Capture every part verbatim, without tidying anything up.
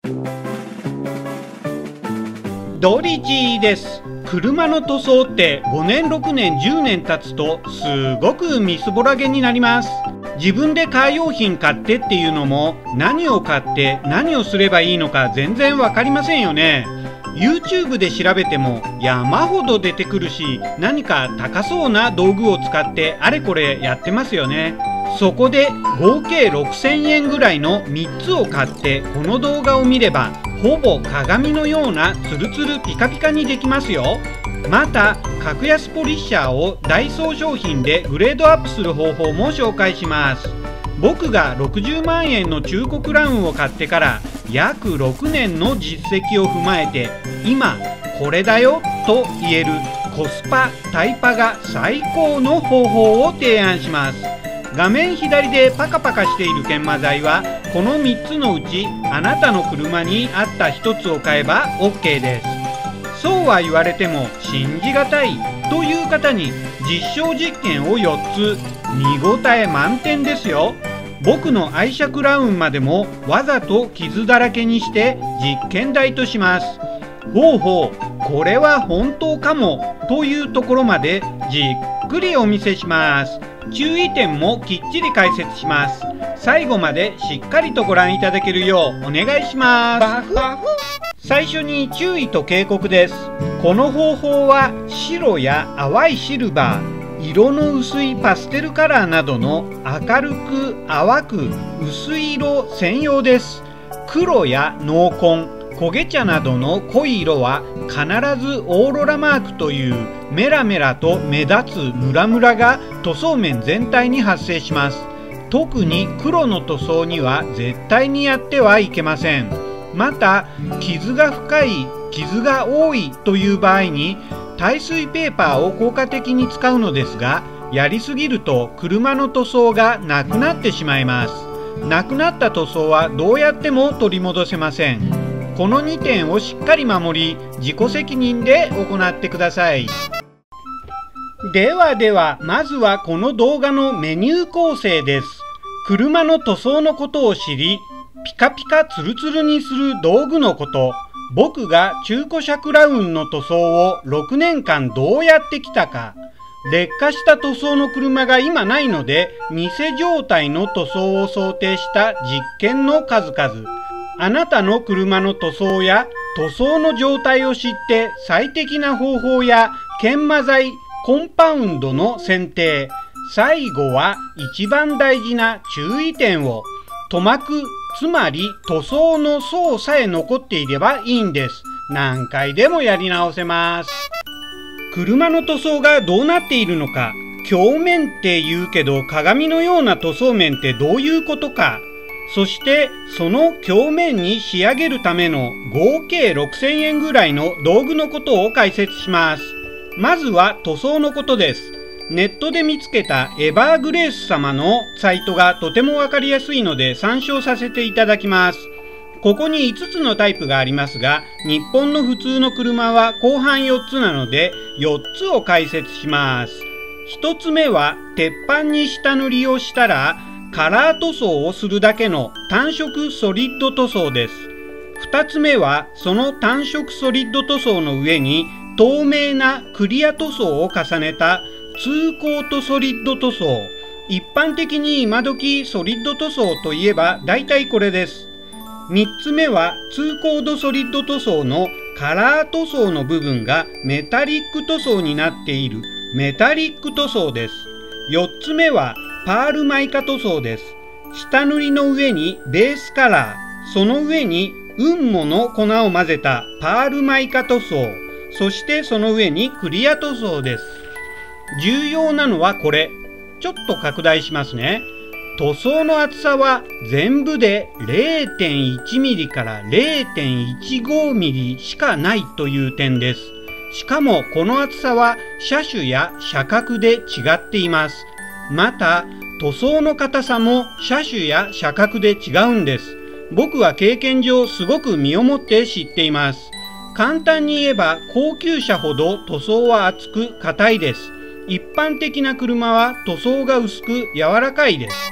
ドリジーです。車の塗装ってごねんろくねんじゅうねん経つとすごくみすぼらげになります。自分でカー用品買ってっていうのも何を買って何をすればいいのか全然わかりませんよね。YouTube で調べても山ほど出てくるし、何か高そうな道具を使ってあれこれやってますよね。そこで合計ろくせんえんぐらいのみっつを買ってこの動画を見ればほぼ鏡のようなツルツルピカピカにできますよ。また格安ポリッシャーをダイソー商品でグレードアップする方法も紹介します。僕がろくじゅうまんえんの中古クラウンを買ってから約ろくねんの実績を踏まえて今これだよと言えるコスパタイパが最高の方法を提案します。画面左でパカパカしている研磨剤はこのみっつのうちあなたの車に合ったひとつを買えば オーケー です。そうは言われても信じがたいという方に実証実験をよっつ、見応え満点ですよ。僕の愛車クラウンまでもわざと傷だらけにして実験台とします。ほうほう、これは本当かもというところまでじっくりお見せします。注意点もきっちり解説します。最後までしっかりとご覧いただけるようお願いします。最初に注意と警告です。この方法は白や淡いシルバー、色の薄いパステルカラーなどの明るく淡く薄い色専用です。黒や濃紺、焦げ茶などの濃い色は必ずオーロラマークというメラメラと目立つムラムラが塗装面全体に発生します。特に黒の塗装には絶対にやってはいけません。また傷が深い、傷が多いという場合に耐水ペーパーを効果的に使うのですが、やりすぎると車の塗装がなくなってしまいます。なくなった塗装はどうやっても取り戻せません。このにてんをしっかり守り自己責任で行ってください。ではではまずはこの動画のメニュー構成です。車の塗装のことを知りピカピカツルツルにする道具のこと、僕が中古車クラウンの塗装をろくねんかんどうやってきたか、劣化した塗装の車が今ないので偽状態の塗装を想定した実験の数々、あなたの車の塗装や塗装の状態を知って最適な方法や研磨剤、コンパウンドの選定、最後は一番大事な注意点を、塗膜、つまり塗装の層さえ残っていればいいんです。何回でもやり直せます。車の塗装がどうなっているのか、鏡面って言うけど鏡のような塗装面ってどういうことか、そしてその鏡面に仕上げるための合計ろくせんえんぐらいの道具のことを解説します。まずは塗装のことです。ネットで見つけたエバーグレース様のサイトがとてもわかりやすいので参照させていただきます。ここにいつつのタイプがありますが、日本の普通の車は後半よっつなのでよっつを解説します。ひとつめは鉄板に下塗りをしたらカラー塗装をするだけの単色ソリッド塗装です。ふたつめはその単色ソリッド塗装の上に透明なクリア塗装を重ねたツーコートソリッド塗装。一般的に今時ソリッド塗装といえば大体これです。みっつめはツーコードソリッド塗装のカラー塗装の部分がメタリック塗装になっているメタリック塗装です。よっつめはパールマイカ塗装です。下塗りの上にベースカラー、その上に雲母の粉を混ぜたパールマイカ塗装、そしてその上にクリア塗装です。重要なのはこれ。ちょっと拡大しますね。塗装の厚さは全部で れいてんいちミリ から れいてんいちごミリ しかないという点です。しかもこの厚さは車種や車格で違っています。また塗装の硬さも車種や車格で違うんです。僕は経験上すごく身をもって知っています。簡単に言えば高級車ほど塗装は厚く硬いです。一般的な車は塗装が薄く柔らかいです。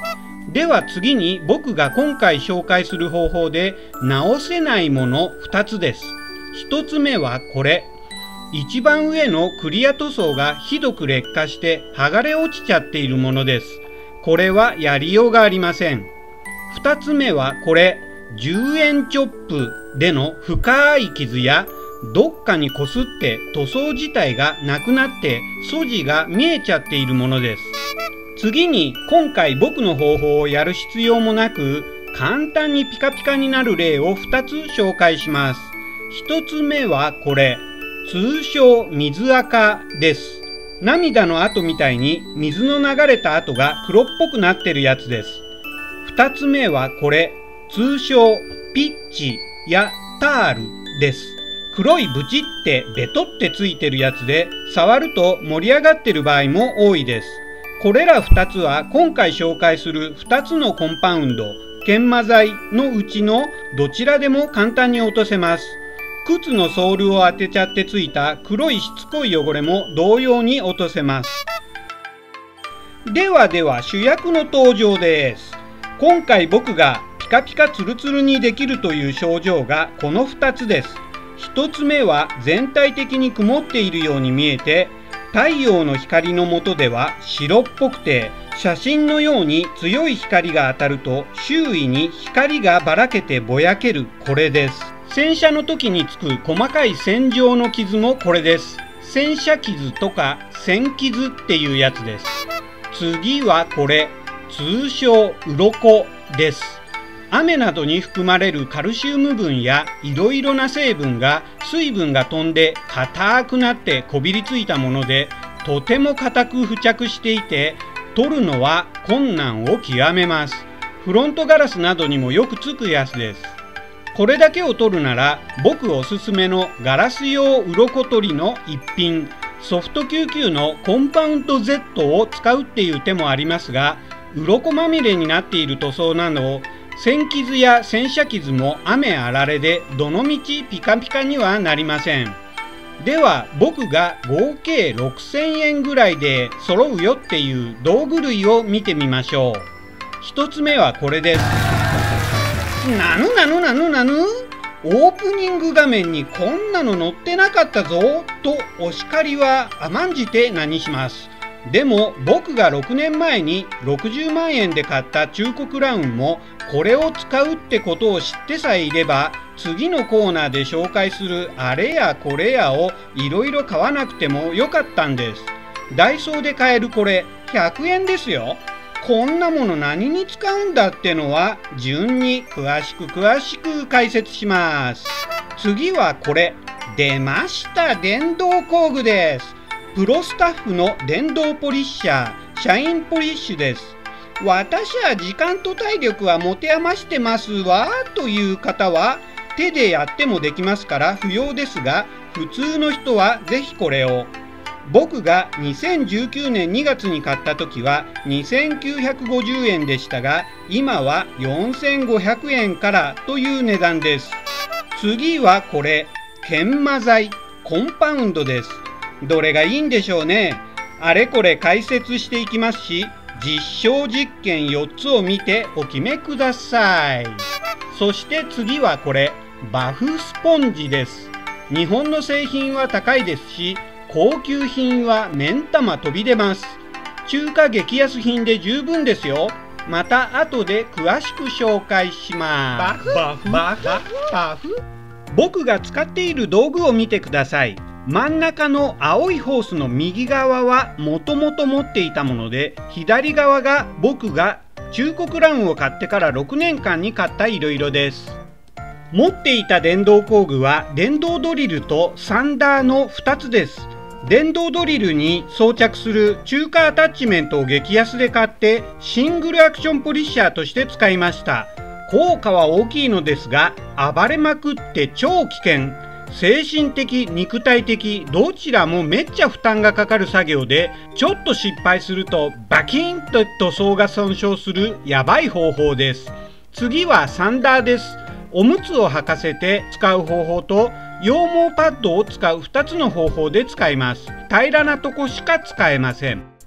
では次に僕が今回紹介する方法で直せないものふたつです。ひとつめはこれ。一番上のクリア塗装がひどく劣化して剥がれ落ちちゃっているものです。これはやりようがありません。ふたつめはこれ。じゅうえんチョップでの深い傷やどっかにこすって塗装自体がなくなって素地が見えちゃっているものです。次に今回僕の方法をやる必要もなく簡単にピカピカになる例をふたつ紹介します。ひとつめはこれ。通称水垢です。涙の跡みたいに水の流れた跡が黒っぽくなってるやつです。ふたつめはこれ。通称ピッチやタールです。黒いブチってベトってついてるやつで触ると盛り上がってる場合も多いです。これらふたつは今回紹介するふたつのコンパウンド研磨剤のうちのどちらでも簡単に落とせます。靴のソールを当てちゃってついた黒いしつこい汚れも同様に落とせます。ではでは主役の登場です。今回僕がピカピカツルツルにできるという症状がこのふたつです。ひとつめは全体的に曇っているように見えて太陽の光の下では白っぽくて写真のように強い光が当たると周囲に光がばらけてぼやけるこれです。洗車の時につく細かい線状の傷もこれです。洗車傷とか線傷っていうやつです。次はこれ。通称鱗です。雨などに含まれるカルシウム分やいろいろな成分が水分が飛んで硬くなってこびりついたものでとても硬く付着していて取るのは困難を極めます。フロントガラスなどにもよくつくやつです。これだけを取るなら僕おすすめのガラス用鱗取りの一品ソフトきゅうじゅうきゅうのコンパウンド Z を使うっていう手もありますが鱗まみれになっている塗装など線傷や洗車傷も雨あられでどのみちピカピカにはなりません。では僕が合計ろくせんえんぐらいで揃うよっていう道具類を見てみましょう。ひとつめはこれです。なぬなぬなぬなぬオープニング画面にこんなの載ってなかったぞとお叱りは甘んじて何します。でも僕がろくねんまえにろくじゅうまんえんで買った中古クラウンもこれを使うってことを知ってさえいれば次のコーナーで紹介するあれやこれやをいろいろ買わなくてもよかったんです。ダイソーで買えるこれひゃくえんですよ。こんなもの何に使うんだってのは順に詳しく詳しく解説します。次はこれ。出ました。電動工具です。プロスタッフの電動ポリッシャー、シャインポリッシュです。私は時間と体力は持て余してますわという方は手でやってもできますから不要ですが普通の人はぜひこれを。僕がにせんじゅうきゅうねんにがつに買った時はにせんきゅうひゃくごじゅうえんでしたが今はよんせんごひゃくえんからという値段です。次はこれ。研磨剤コンパウンドです。どれがいいんでしょうね。あれこれ解説していきますし実証実験よっつを見てお決めください。そして次はこれ。バフスポンジです。日本の製品は高いですし高級品は目ん玉飛び出ます。中華激安品で十分ですよ。また後で詳しく紹介します。バフバフバフ僕が使っている道具を見てください。真ん中の青いホースの右側はもともと持っていたもので左側が僕が中古クラウンを買ってからろくねんかんに買ったいろいろです。持っていた電動工具は電動ドリルとサンダーのふたつです。電動ドリルに装着する中華アタッチメントを激安で買ってシングルアクションポリッシャーとして使いました。効果は大きいのですが暴れまくって超危険。精神的肉体的どちらもめっちゃ負担がかかる作業でちょっと失敗するとバキンと塗装が損傷するやばい方法です。次はサンダーです。おむつを履かせて使う方法と羊毛パッドを使うふたつの方法で使います。平らなとこしか使えません。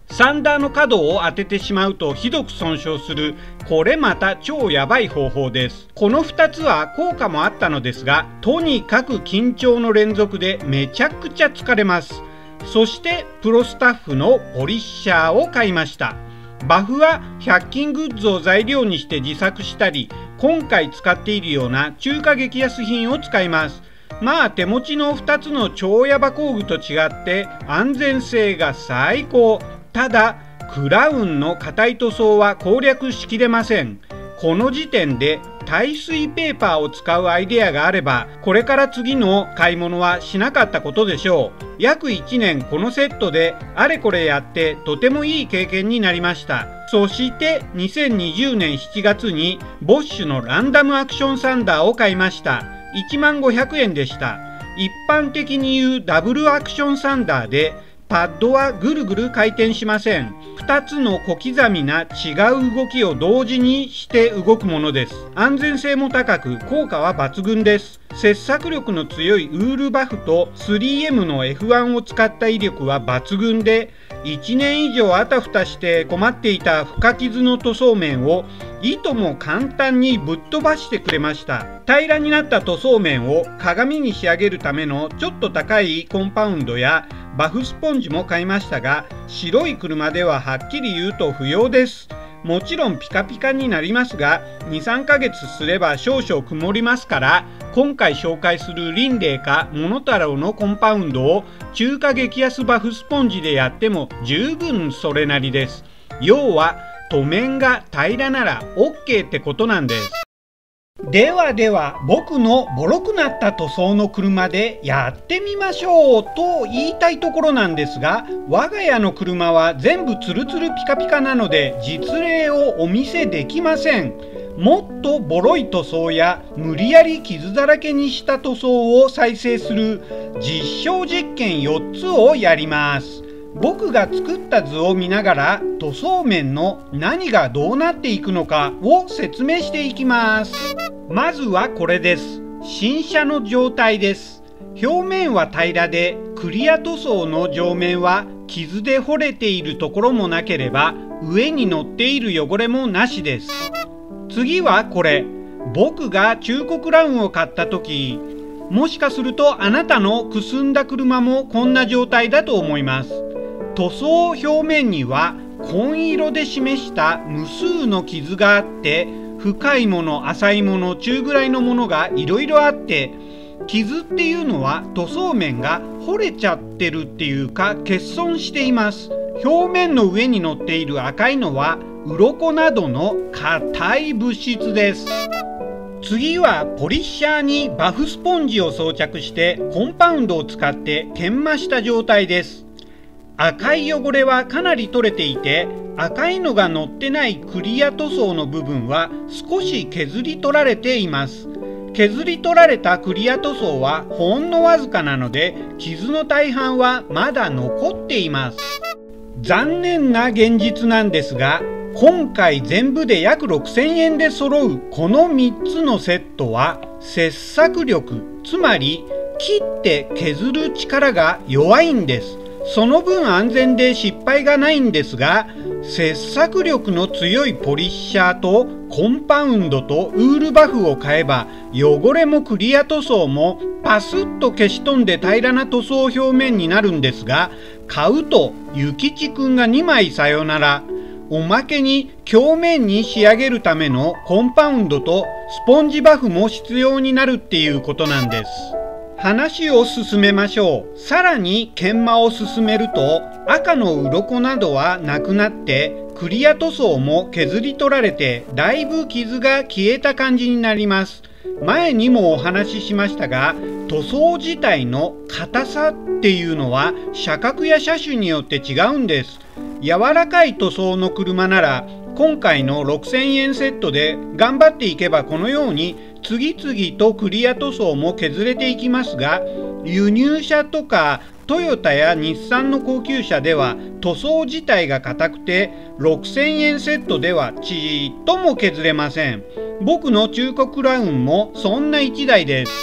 サンダーの角を当ててしまうとひどく損傷する、これまた超やばい方法です。このふたつは効果もあったのですが、とにかく緊張の連続でめちゃくちゃ疲れます。そしてプロスタッフのポリッシャーを買いました。バフはひゃく均グッズを材料にして自作したり、今回使っているような中華激安品を使います。まあ手持ちのふたつの超ヤバ工具と違って安全性が最高。ただクラウンの硬い塗装は攻略しきれません。この時点で耐水ペーパーを使うアイデアがあれば、これから次の買い物はしなかったことでしょう。約いちねんこのセットであれこれやってとてもいい経験になりました。そしてにせんにじゅうねんしちがつにボッシュのランダムアクションサンダーを買いました。いちまんごひゃくえんでした。一般的に言うダブルアクションサンダーでパッドはぐるぐる回転しません。ふたつの小刻みな違う動きを同時にして動くものです。安全性も高く効果は抜群です。切削力の強いウールバフと スリーエム の エフワン を使った威力は抜群で、いちねん以上あたふたして困っていた深傷の塗装面をいとも簡単にぶっ飛ばしてくれました。平らになった塗装面を鏡に仕上げるためのちょっと高いコンパウンドやバフスポンジも買いましたが、白い車でははっきり言うと不要です。もちろんピカピカになりますが、にさんかげつすれば少々曇りますから、今回紹介するリンレイかモノタロウのコンパウンドを中華激安バフスポンジでやっても十分それなりです。要は塗面が平らなら オーケー ってことなんです。ではでは僕のボロくなった塗装の車でやってみましょうと言いたいところなんですが、我が家の車は全部ツルツルピカピカなので実例をお見せできません。もっとボロい塗装や無理やり傷だらけにした塗装を再生する実証実験よっつをやります。僕が作った図を見ながら塗装面の何がどうなっていくのかを説明していきます。まずはこれです。新車の状態です。表面は平らでクリア塗装の上面は傷で掘れているところもなければ上に乗っている汚れもなしです。次はこれ。僕が中古クラウンを買った時、もしかするとあなたのくすんだ車もこんな状態だと思います。塗装表面には紺色で示した無数の傷があって、深いもの浅いもの中ぐらいのものがいろいろあって、傷っていうのは塗装面が掘れちゃってるっていうか欠損しています。表面の上に乗っている赤いのは鱗などの硬い物質です。次はポリッシャーにバフスポンジを装着してコンパウンドを使って研磨した状態です。赤い汚れはかなり取れていて、赤いのが乗ってないクリア塗装の部分は少し削り取られています。削り取られたクリア塗装はほんのわずかなので、傷の大半はまだ残っています。残念な現実なんですが、今回全部で約ろくせんえんで揃うこのみっつのセットは切削力、つまり切って削る力が弱いんです。その分安全で失敗がないんですが、切削力の強いポリッシャーとコンパウンドとウールバフを買えば、汚れもクリア塗装もパスッと消し飛んで平らな塗装表面になるんですが、買うと諭吉くんがにまいさよなら。おまけに表面に仕上げるためのコンパウンドとスポンジバフも必要になるっていうことなんです。話を進めましょう。さらに研磨を進めると、赤の鱗などはなくなってクリア塗装も削り取られて、だいぶ傷が消えた感じになります。前にもお話ししましたが、塗装自体の硬さっていうのは車格や車種によって違うんです。柔らかい塗装の車なら今回のろくせんえんセットで頑張っていけばこのように次々とクリア塗装も削れていきますが、輸入車とかトヨタや日産の高級車では塗装自体が硬くてろくせんえんセットではちっとも削れません。僕の中古クラウンもそんないちだいです。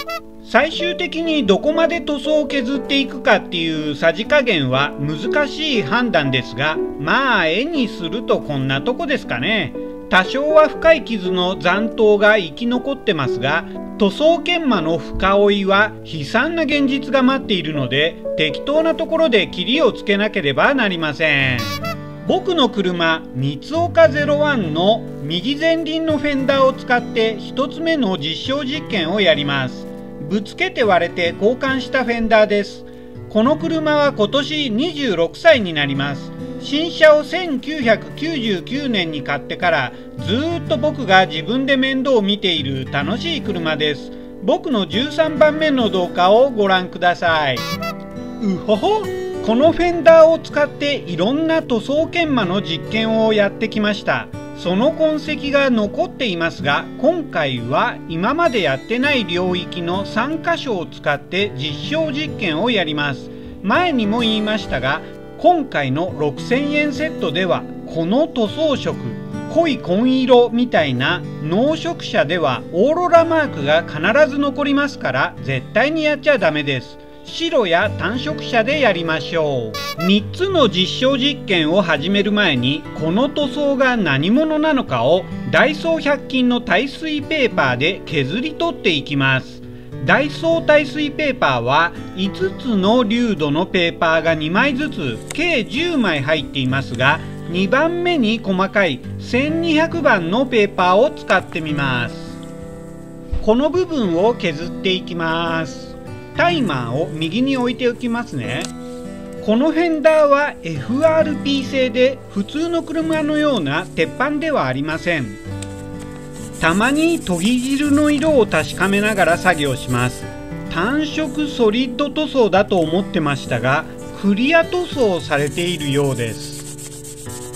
最終的にどこまで塗装を削っていくかっていうさじ加減は難しい判断ですが、まあ絵にするとこんなとこですかね。多少は深い傷の残党が生き残ってますが、塗装研磨の深追いは悲惨な現実が待っているので、適当なところで切りをつけなければなりません。僕の車三岡ゼロワンの右前輪のフェンダーを使ってひとつめの実証実験をやります。ぶつけて割れて交換したフェンダーです。この車は今年にじゅうろくさいになります。新車をせんきゅうひゃくきゅうじゅうきゅうねんに買ってからずーっと僕が自分で面倒を見ている楽しい車です。僕のじゅうさんばんめの動画をご覧ください。うほほ、このフェンダーを使っていろんな塗装研磨の実験をやってきました。その痕跡が残っていますが、今回は今までやってない領域のさんかしょを使って実証実験をやります。前にも言いましたが、今回のろくせんえんセットではこの塗装色、濃い紺色みたいな濃色車ではオーロラマークが必ず残りますから絶対にやっちゃダメです。白や単色車でやりましょう。みっつの実証実験を始める前にこの塗装が何者なのかをダイソーひゃく均の耐水ペーパーで削り取っていきます。ダイソー耐水ペーパーはいつつの粒度のペーパーがにまいずつ計じゅうまい入っていますが、にばんめに細かいせんにひゃくばんのペーパーを使ってみます。この部分を削っていきます。タイマーを右に置いておきますね。このフェンダーは エフアールピー 製で普通の車のような鉄板ではありません。たまに研ぎ汁の色を確かめながら作業します。単色ソリッド塗装だと思ってましたが、クリア塗装されているようです。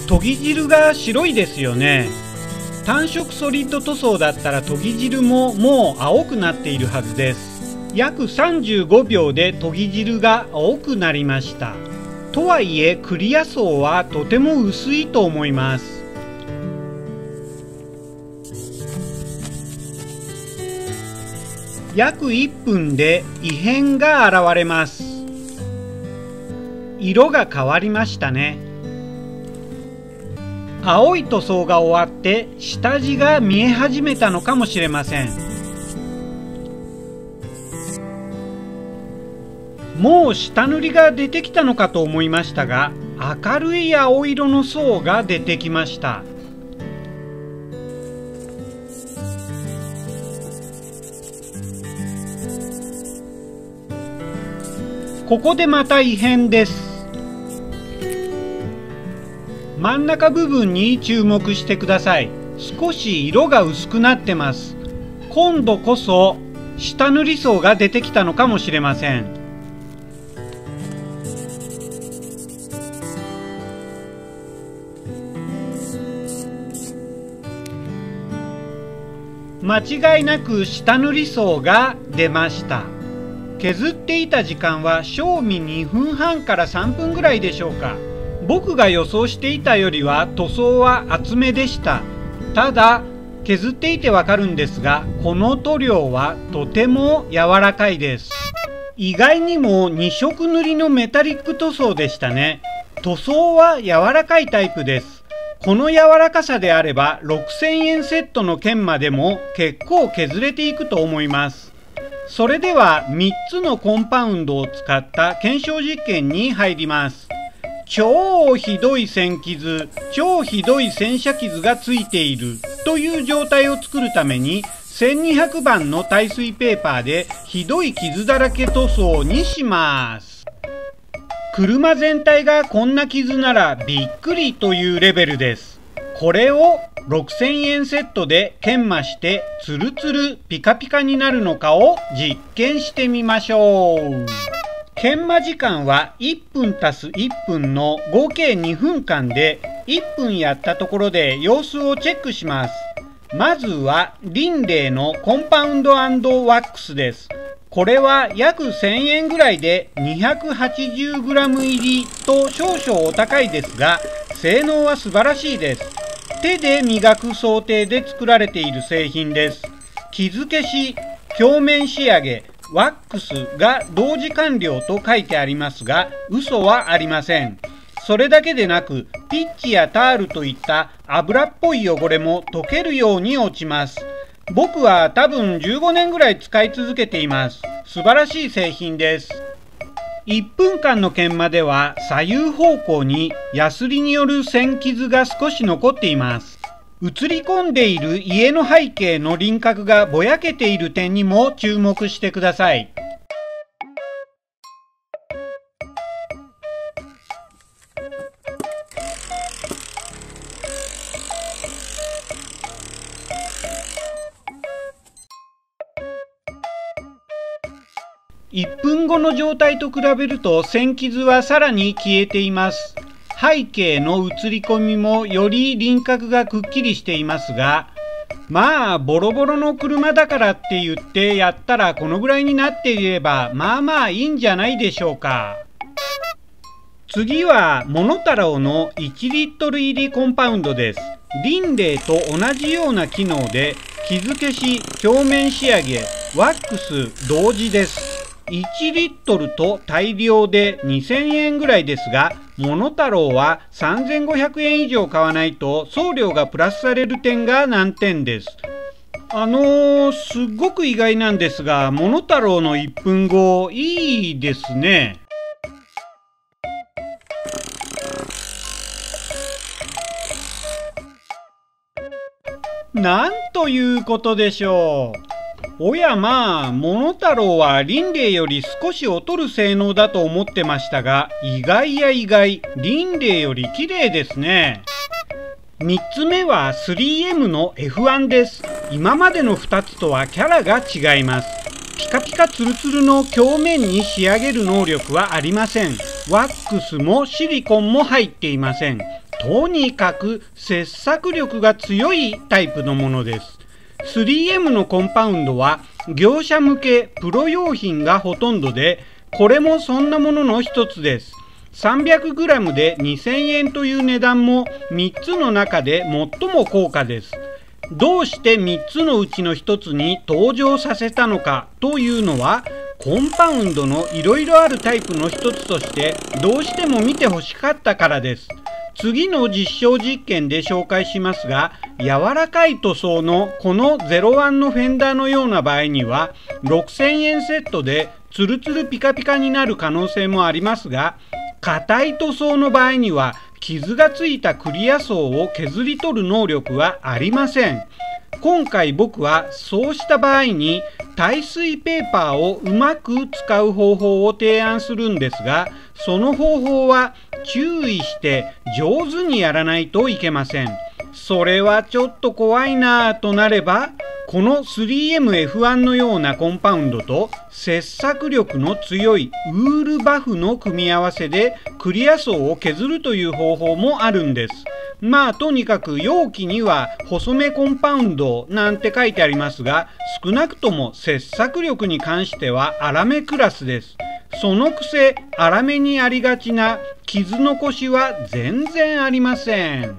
研ぎ汁が白いですよね。単色ソリッド塗装だったら研ぎ汁ももう青くなっているはずです。約さんじゅうごびょうで研ぎ汁が青くなりました。とはいえクリア層はとても薄いと思います。約いっぷんで異変が現れます。色が変わりましたね。青い塗装が終わって下地が見え始めたのかもしれません。もう下塗りが出てきたのかと思いましたが、明るい青色の層が出てきました。ここでまた異変です。真ん中部分に注目してください。少し色が薄くなってます。今度こそ下塗り層が出てきたのかもしれません。間違いなく下塗り層が出ました。削っていた時間は正味にふんはんからさんぷんぐらいでしょうか。僕が予想していたよりは塗装は厚めでした。ただ削っていてわかるんですが、この塗料はとても柔らかいです。意外にもにしょく塗りのメタリック塗装でしたね。塗装は柔らかいタイプです。この柔らかさであればろくせんえんセットの研磨でも結構削れていくと思います。それではみっつのコンパウンドを使った検証実験に入ります。超ひどい線傷、超ひどい洗車傷がついているという状態を作るためにせんにひゃくばんの耐水ペーパーでひどい傷だらけ塗装にします。車全体がこんな傷ならびっくりというレベルです。これをろくせんえんセットで研磨してツルツルピカピカになるのかを実験してみましょう。研磨時間はいっぷん足すいっぷんの合計にふんかんで、いっぷんやったところで様子をチェックします。まずはリンレイのコンパウンド&ワックスです。これは約せんえんぐらいで にひゃくはちじゅうグラム 入りと少々お高いですが、性能は素晴らしいです。手で磨く想定で作られている製品です。傷消し、表面仕上げ、 ワックスが同時完了と書いてありますが、嘘はありません。それだけでなく、ピッチやタールといった油っぽい汚れも溶けるように落ちます。僕は多分じゅうごねんぐらい使い続けています。素晴らしい製品です。いっぷんかんの研磨では左右方向にヤスリによる線傷が少し残っています。映り込んでいる家の背景の輪郭がぼやけている点にも注目してください。いっぷんごの状態と比べると線傷はさらに消えています。背景の映り込みもより輪郭がくっきりしていますが、まあボロボロの車だからって言ってやったらこのぐらいになっていればまあまあいいんじゃないでしょうか。次はモノタロウのいちリットル入りコンパウンドです。リンレイと同じような機能で傷消し、表面仕上げ、ワックス同時です。いちリットルと大量でにせんえんぐらいですが、モノタロウはさんぜんごひゃくえん以上買わないと送料がプラスされる点が難点です。あのー、すっごく意外なんですが、モノタロウのいっぷんご、いいですね。なんということでしょう。おやまあ、モノタロウはリンレイより少し劣る性能だと思ってましたが、意外や意外、リンレイより綺麗ですね。みっつめは スリーエム の エフワン です。今までのふたつとはキャラが違います。ピカピカツルツルの表面に仕上げる能力はありません。ワックスもシリコンも入っていません。とにかく切削力が強いタイプのものです。スリーエム のコンパウンドは業者向けプロ用品がほとんどで、これもそんなものの一つです。さんびゃくグラム でにせんえんという値段もみっつの中で最も高価です。どうしてみっつのうちのひとつに登場させたのかというのは、コンパウンドのいろいろあるタイプの一つとしてどうしても見てほしかったからです。次の実証実験で紹介しますが、柔らかい塗装のこのゼロワンのフェンダーのような場合にはろくせんえんセットでツルツルピカピカになる可能性もありますが、硬い塗装の場合には傷がついたクリア層を削り取る能力はありません。今回僕はそうした場合に耐水ペーパーをうまく使う方法を提案するんですが、その方法は注意して上手にやらないといけません。それはちょっと怖いなぁとなれば、この スリーエムエフワン のようなコンパウンドと切削力の強いウールバフの組み合わせでクリア層を削るという方法もあるんです。まあとにかく容器には細めコンパウンドなんて書いてありますが、少なくとも切削力に関しては粗めクラスです。そのくせ粗めにありがちな傷残しは全然ありません。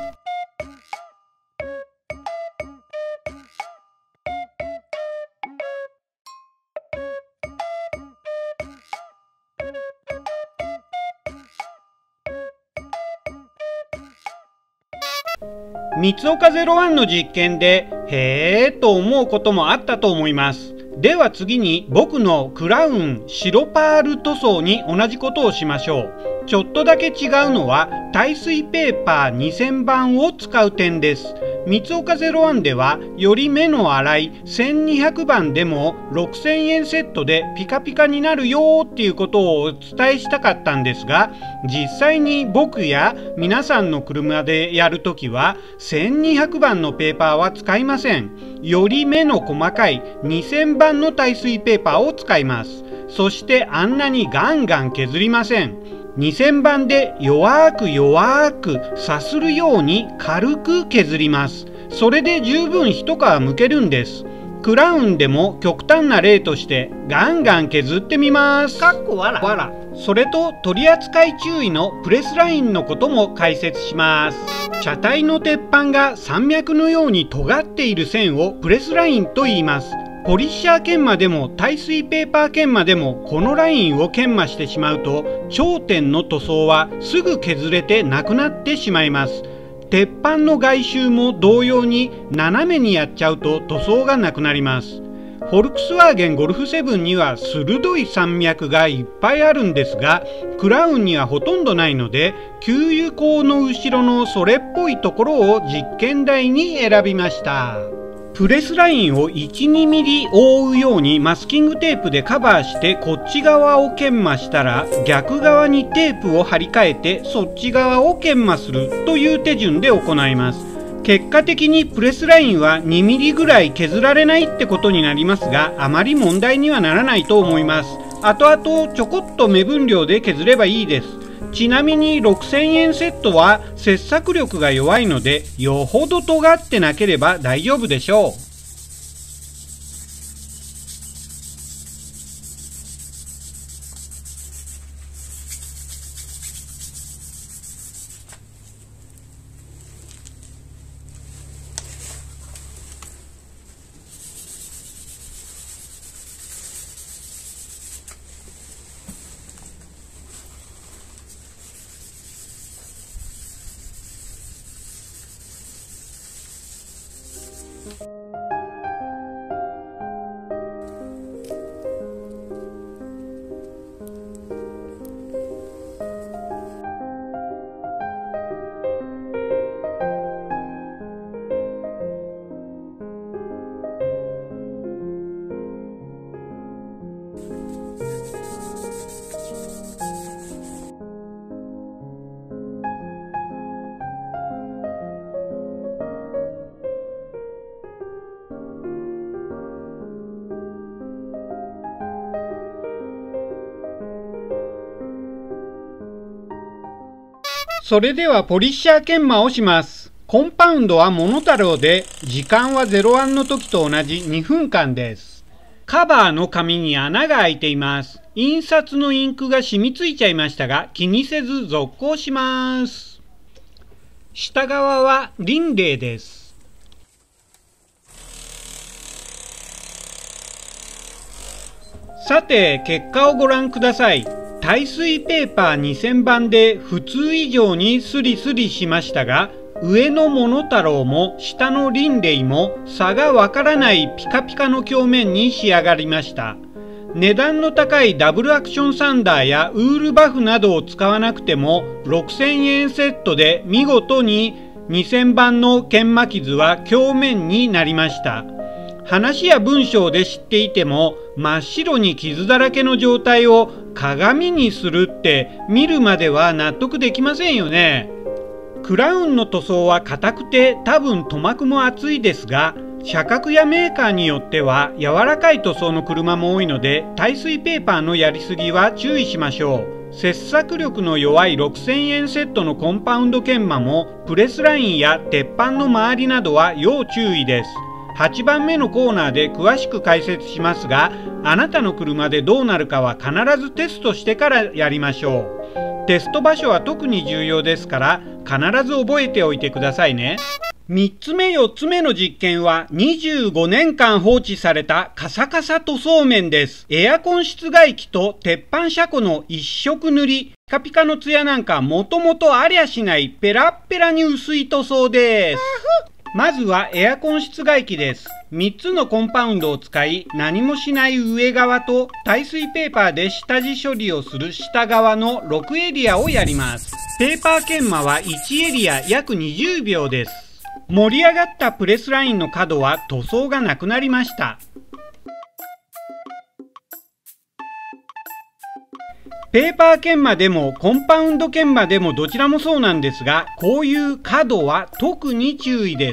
三岡ゼロワンの実験でへーと思うこともあったと思います。では次に僕のクラウン白パール塗装に同じことをしましょう。ちょっとだけ違うのは耐水ペーパーにせんばんを使う点です。三岡ゼロワンではより目の粗いせんにひゃくばんでもろくせんえんセットでピカピカになるよっていうことをお伝えしたかったんですが、実際に僕や皆さんの車でやるときはせんにひゃくばんのペーパーは使いません。より目の細かいにせんばんの耐水ペーパーを使います。そしてあんなにガンガン削りません。にせんばんで弱く弱くさするように軽く削ります。それで十分一皮むけるんです。クラウンでも極端な例としてガンガン削ってみます。かっこわら。わら。それと取り扱い注意のプレスラインのことも解説します。車体の鉄板が山脈のように尖っている線をプレスラインと言います。 ポリッシャー研磨でも耐水ペーパー研磨でもこのラインを研磨してしまうと頂点の塗装はすぐ削れてなくなってしまいます。鉄板の外周も同様に斜めにやっちゃうと塗装がなくなります。フォルクスワーゲンゴルフセブンには鋭い山脈がいっぱいあるんですが、クラウンにはほとんどないので、給油口の後ろのそれっぽいところを実験台に選びました。プレスラインをいち、にミリ覆うようにマスキングテープでカバーしてこっち側を研磨したら、逆側にテープを貼り替えてそっち側を研磨するという手順で行います。結果的にプレスラインはにミリぐらい削られないってことになりますが、あまり問題にはならないと思います。後々ちょこっと目分量で削ればいいです。ちなみにろくせんえんセットは切削力が弱いので、よほど尖ってなければ大丈夫でしょう。それではポリッシャー研磨をします。コンパウンドはモノタロウで、時間はゼロワンの時と同じにふんかんです。カバーの紙に穴が開いています。印刷のインクが染みついちゃいましたが、気にせず続行します。下側はリンレーです。さて、結果をご覧ください。耐水ペーパーにせんばんで普通以上にスリスリしましたが、上のモノタロウも下のリンレイも差がわからないピカピカの鏡面に仕上がりました。値段の高いダブルアクションサンダーやウールバフなどを使わなくてもろくせんえんセットで見事ににせんばんの研磨傷は鏡面になりました。話や文章で知っていても真っ白に傷だらけの状態を鏡にするって見るまでは納得できませんよね。クラウンの塗装は硬くて多分塗膜も厚いですが、車格やメーカーによっては柔らかい塗装の車も多いので、耐水ペーパーのやりすぎは注意しましょう。切削力の弱いろくせんえんセットのコンパウンド研磨もプレスラインや鉄板の周りなどは要注意です。はちばんめのコーナーで詳しく解説しますが、あなたの車でどうなるかは必ずテストしてからやりましょう。テスト場所は特に重要ですから必ず覚えておいてくださいね。みっつめよっつめの実験はにじゅうごねんかん放置されたカサカサ塗装面です。エアコン室外機と鉄板車庫の一色塗り、ピカピカのツヤなんかもともとありゃしないペラッペラに薄い塗装です。まずはエアコン室外機です。みっつのコンパウンドを使い、何もしない上側と耐水ペーパーで下地処理をする下側のろくエリアをやります。ペーパー研磨はいちエリア約にじゅうびょうです。盛り上がったプレスラインの角は塗装がなくなりました。ペーパー研磨でもコンパウンド研磨でもどちらもそうなんですが、こういう角は特に注意です。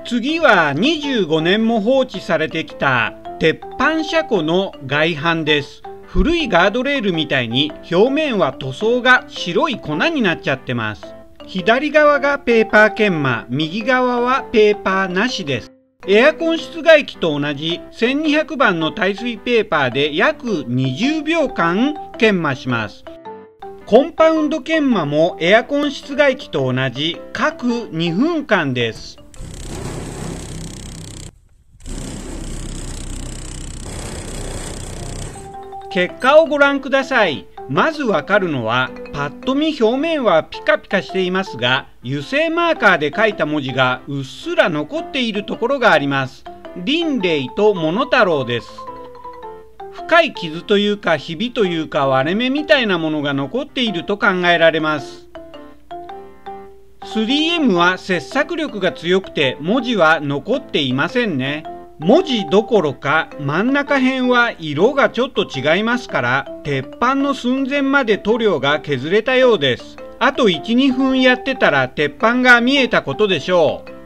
次はにじゅうごねんも放置されてきた鉄板車庫の外板です。古いガードレールみたいに表面は塗装が白い粉になっちゃってます。左側がペーパー研磨、右側はペーパーなしです。エアコン室外機と同じせんにひゃくばんの耐水ペーパーで約にじゅうびょうかん研磨します。コンパウンド研磨もエアコン室外機と同じ各にふんかんです。結果をご覧ください。まずわかるのは、パッと見表面はピカピカしていますが、油性マーカーで書いた文字がうっすら残っているところがあります。林霊とモノタロウです。深い傷というかひびというか割れ目みたいなものが残っていると考えられます。スリーエム は切削力が強くて文字は残っていませんね。文字どころか真ん中辺は色がちょっと違いますから、鉄板の寸前まで塗料が削れたようです。あといち、にふんやってたら鉄板が見えたことでしょう。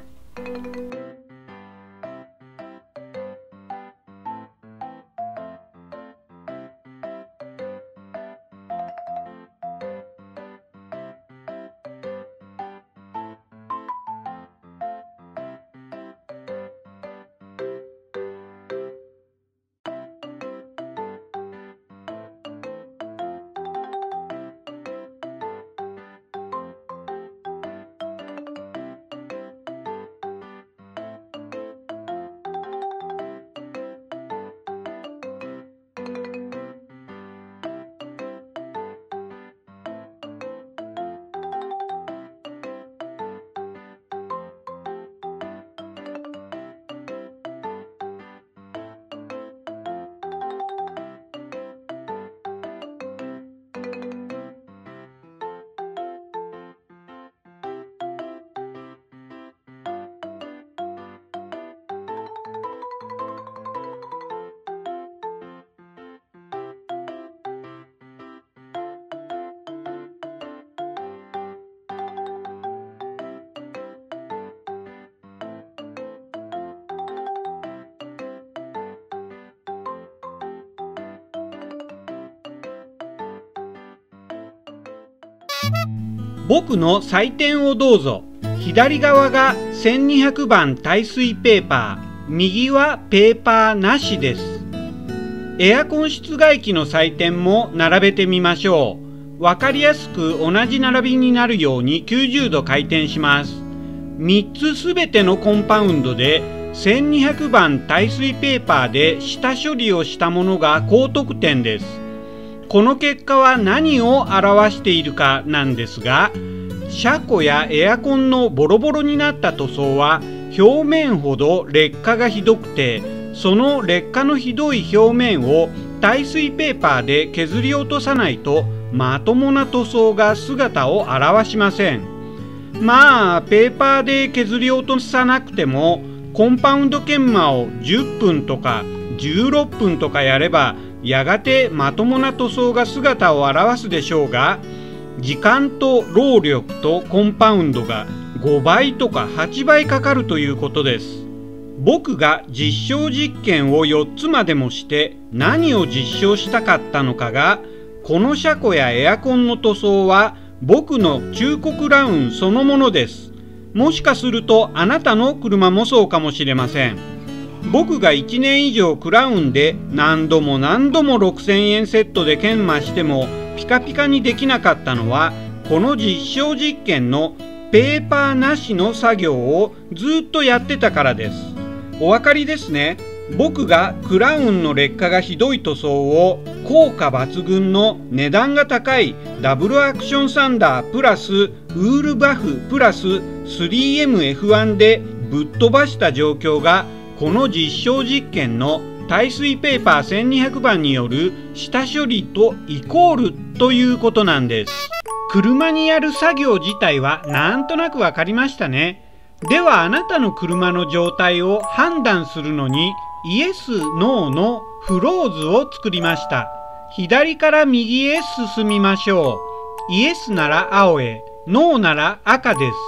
僕の採点をどうぞ。左側がせんにひゃくばん耐水ペーパー、右はペーパーなしです。エアコン室外機の採点も並べてみましょう。わかりやすく同じ並びになるようにきゅうじゅうど回転します。みっつすべてのコンパウンドでせんにひゃくばん耐水ペーパーで下処理をしたものが高得点です。この結果は何を表しているかなんですが、車庫やエアコンのボロボロになった塗装は表面ほど劣化がひどくて、その劣化のひどい表面を耐水ペーパーで削り落とさないとまともな塗装が姿を現しません。まあペーパーで削り落とさなくてもコンパウンド研磨をじゅっぷんとかじゅうろっぷんとかやればやがてまともな塗装が姿を現すでしょうが、時間と労力とコンパウンドがごばいとかはちばいかかるということです。僕が実証実験をよっつまでもして何を実証したかったのかが、この車庫やエアコンの塗装は僕の忠告ラウンそのものです。もしかするとあなたの車もそうかもしれません。僕がいちねん以上クラウンで何度も何度もろくせんえんセットで研磨してもピカピカにできなかったのは、この実証実験のペーパーなしの作業をずっとやってたからです。お分かりですね。僕がクラウンの劣化がひどい塗装を効果抜群の値段が高いダブルアクションサンダープラスウールバフプラス スリーエムエフワン でぶっ飛ばした状況が、この実証実験の耐水ペーパーせんにひゃくばんによる下処理とイコールということなんです。車にやる作業自体はなんとなくわかりましたね。ではあなたの車の状態を判断するのにイエス・ノーのフローズを作りました。左から右へ進みましょう。イエスなら青へ、ノーなら赤です。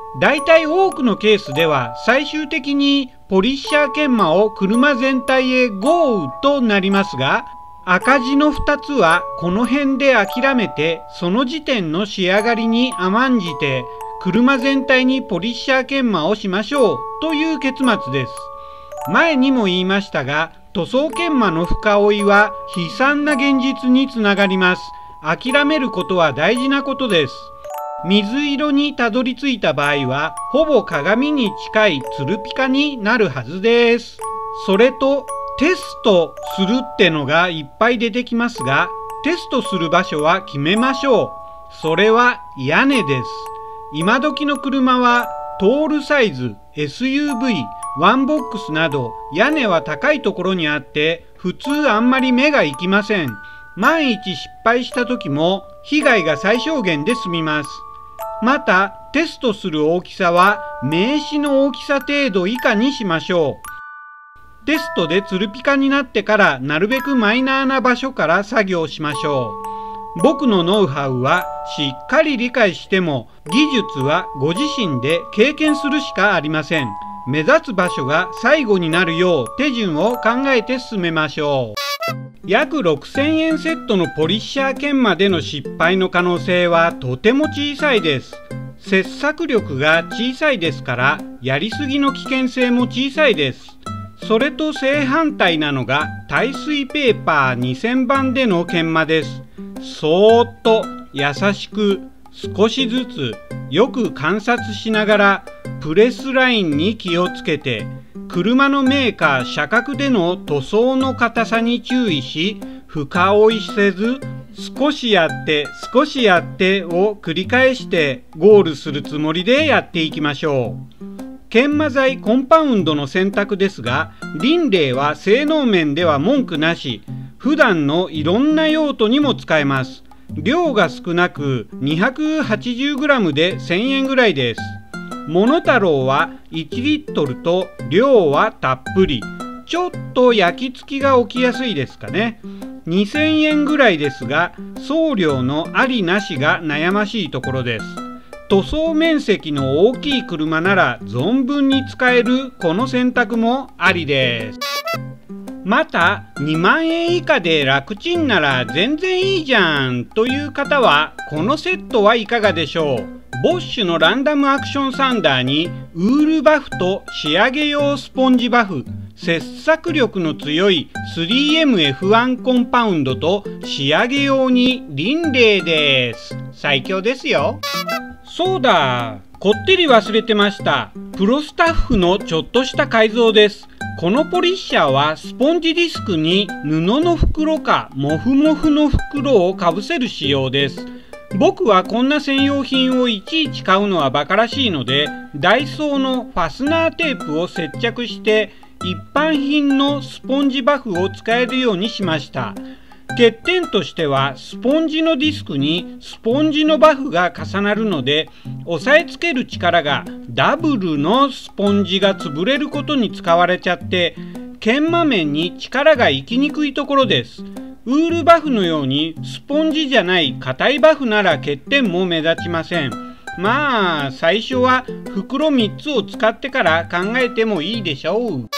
だいたい多くのケースでは最終的にポリッシャー研磨を車全体へゴーとなりますが、赤字のふたつはこの辺で諦めて、その時点の仕上がりに甘んじて車全体にポリッシャー研磨をしましょうという結末です。前にも言いましたが、塗装研磨の深追いは悲惨な現実につながります。諦めることは大事なことです。水色にたどり着いた場合は、ほぼ鏡に近いツルピカになるはずです。それと、テストするってのがいっぱい出てきますが、テストする場所は決めましょう。それは屋根です。今時の車はトールサイズ、エスユーブイ、ワンボックスなど屋根は高いところにあって普通あんまり目が行きません。万一失敗した時も被害が最小限で済みます。またテストする大きさは名刺の大きさ程度以下にしましょう。テストでツルピカになってからなるべくマイナーな場所から作業しましょう。僕のノウハウはしっかり理解しても技術はご自身で経験するしかありません。目指す場所が最後になるよう手順を考えて進めましょう。約ろくせんえんセットのポリッシャー研磨での失敗の可能性はとても小さいです。切削力が小さいですからやりすぎの危険性も小さいです。それと正反対なのが耐水ペーパーにせんばんでの研磨です。そーっと優しく少しずつよく観察しながらプレスラインに気をつけて、車のメーカー車格での塗装の硬さに注意し、深追いせず少しやって少しやってを繰り返してゴールするつもりでやっていきましょう。研磨剤コンパウンドの選択ですが、リンレーは性能面では文句なし、普段のいろんな用途にも使えます。量が少なく にひゃくはちじゅうグラム でせんえんぐらいです。モノタロウはいちリットルと量はたっぷり。ちょっと焼き付きが起きやすいですかね。にせんえんぐらいですが、送料のありなしが悩ましいところです。塗装面積の大きい車なら存分に使えるこの選択もありです。またにまんえん以下で楽ちんなら全然いいじゃんという方はこのセットはいかがでしょう。ボッシュのランダムアクションサンダーにウールバフと仕上げ用スポンジバフ、切削力の強い スリーエムエフワン コンパウンドと仕上げ用にリンレーです。最強ですよ。そうだ、こってり忘れてました。プロスタッフのちょっとした改造です。このポリッシャーはスポンジディスクに布の袋かモフモフの袋をかぶせる仕様です。僕はこんな専用品をいちいち買うのはバカらしいので、ダイソーのファスナーテープを接着して一般品のスポンジバフを使えるようにしました。欠点としてはスポンジのディスクにスポンジのバフが重なるので、押さえつける力がダブルのスポンジが潰れることに使われちゃって研磨面に力がいきにくいところです。ウールバフのようにスポンジじゃない硬いバフなら欠点も目立ちません。まあ最初は袋みっつを使ってから考えてもいいでしょう。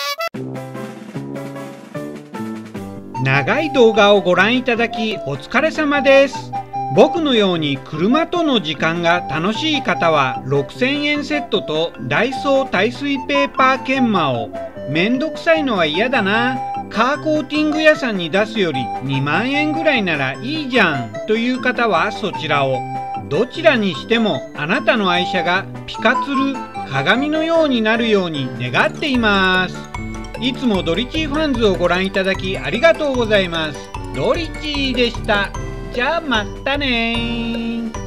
長い動画をご覧いただきお疲れ様です。僕のように車との時間が楽しい方はろくせんえんセットとダイソー耐水ペーパー研磨を、めんどくさいのは嫌だな、カーコーティング屋さんに出すよりにまんえんぐらいならいいじゃんという方はそちらを。どちらにしてもあなたの愛車がピカつる鏡のようになるように願っています。いつもドリチーファンズをご覧いただきありがとうございます。ドリチーでした。じゃあまたねー。